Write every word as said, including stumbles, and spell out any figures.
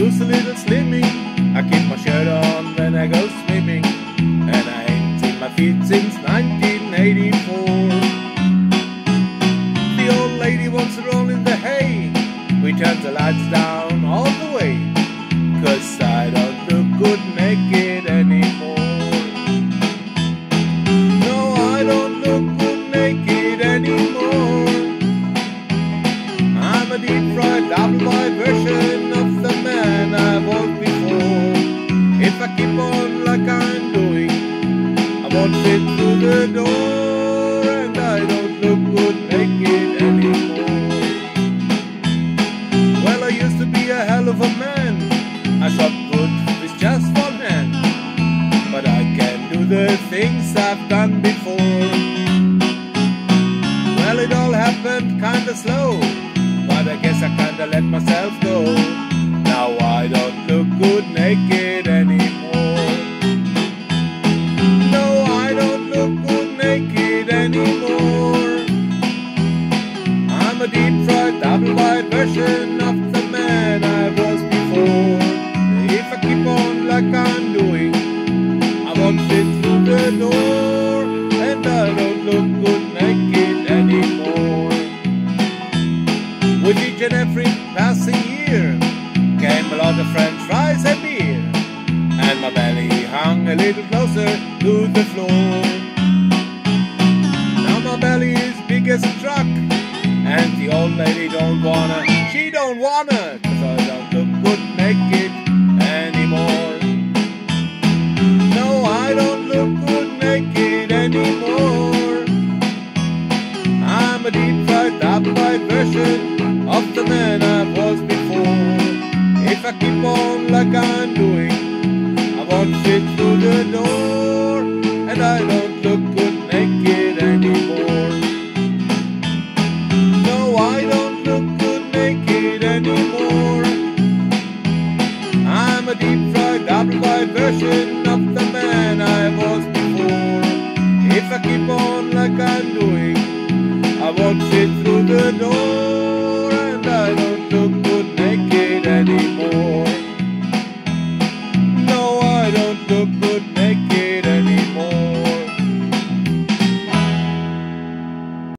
lose a little slimming. I keep my shirt on when I go swimming, and I ain't seen my feet since nineteen eighty-four. The old lady wants to roll in the hay. We turn the lights down all the way, 'cause I don't look good naked anymore. No, I don't look good naked anymore. I'm a deep-fried, double-wide version of the man I was before. If I keep on like I'm doing, I won't fit through the door, and I don't look good naked anymore. Well, I used to be a hell of a man. I shot good with just one hand, but I can't do the things I've done before. Well, it all happened kinda slow, but I guess I kinda let myself go. Now I don't look good naked anymore. No, I don't look good naked anymore. I'm a deep-fried, double-wide version of the man I was before. If I keep on like I'm doing, I won't fit through the door, and I don't look good naked anymore. With each and every passing year came a lot of french fries and beer, and my belly hung a little closer to the floor. Now my belly is big as a truck, and the old lady don't wanna, she don't wanna, 'cause I don't look good naked anymore. No, I don't look good naked anymore. I'm a deep-fried, double-wide version of the man I was before. If I keep on like I'm doing, I won't fit through the door, and I don't look good naked anymore. No, I don't look good naked anymore. I'm a deep-fried, double-wide version of the man I was before. If I keep on like I'm doing, I won't fit through the door,